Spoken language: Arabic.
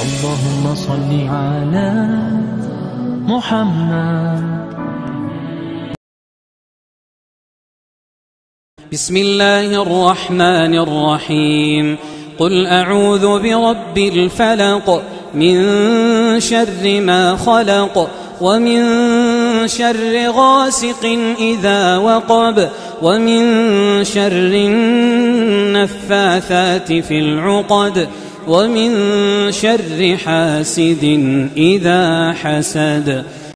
اللهم صل على محمد. بسم الله الرحمن الرحيم. قل أعوذ برب الفلق من شر ما خلق ومن شر غاسق إذا وقب ومن شر النفاثات في العقد ومن شر حاسد إذا حسد.